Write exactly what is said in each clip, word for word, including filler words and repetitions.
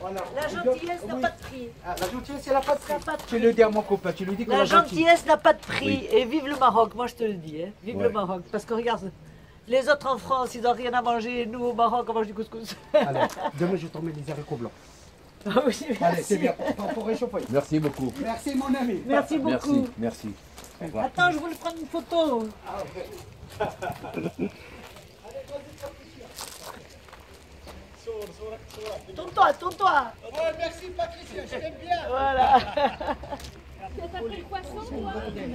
Voilà. La gentillesse n'a Oui. pas de prix. Ah, la gentillesse, elle n'a pas de Ça n'a prix. pas de Tu le dis à mon copain, tu lui dis que La la gentillesse. gentillesse n'a pas de prix. Et vive le Maroc, moi je te le dis. Hein. Vive Ouais. le Maroc. Parce que regarde, les autres en France, ils n'ont rien à manger. Nous au Maroc, on mange du couscous. Allez, demain je t'emmène les haricots blancs. Ah oui, Allez, merci. c'est bien. Pour, pour réchauffer. Merci beaucoup. Merci mon ami. Merci beaucoup. Merci, merci. Au revoir. Attends, je voulais prendre une photo. Tourne-toi, tourne-toi. Oh, merci Patricia, je t'aime bien. Voilà. T'as pris le poisson, toi?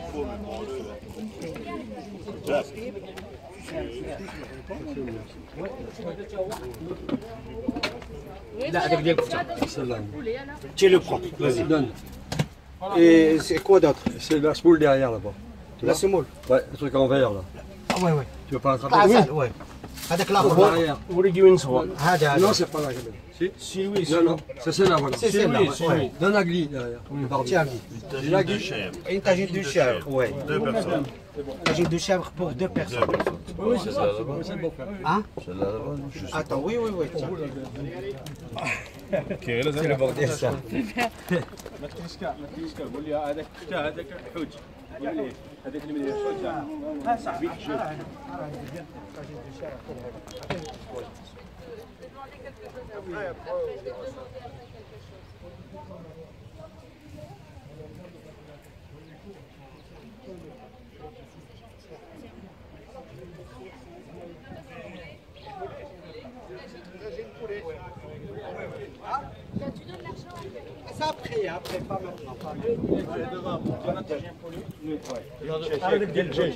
Là, avec des Poulet, alors. Tu le prends, vas-y, donne. Et c'est quoi d'autre? C'est la semoule derrière là-bas. La semoule. Ouais, le truc en verre là. Ah ouais, ouais. Tu veux pas l'attraper? Ah, Oui. ça, ouais. Avec la Au roue. derrière. هذا Non, هذا c'est pas la gamelle. Si Si, oui, Non, non, c'est celle-là, voilà. C'est celle-là, ouais. Ouais. Donne la glie derrière. Le barbecue. Tiens, J'ai la glie. une tagine de chèvre, ouais. Deux personnes. Tagine de chèvre pour deux personnes. Oui, c'est ça. C'est bon. Hein? Celle-là, là-bas, je sais. Attends, oui, oui, oui. tiens. C'est le bordel ça. ما تكنسكا ما تكنسكا قول لي هذاك هذاك الحوت قول لي هذاك اللي من الحوت ها صاحبي شوف Ça après, après, pas maintenant. Pas هذاك ديال الدجاج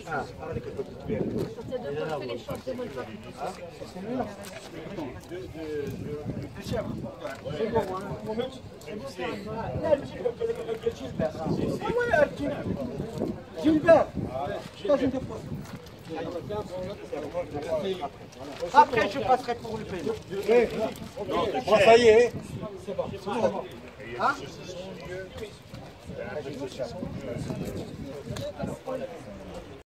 Gilbert, tagine de poisson. Après, je passerai pour le paiement. Bon, ça y est. Hein?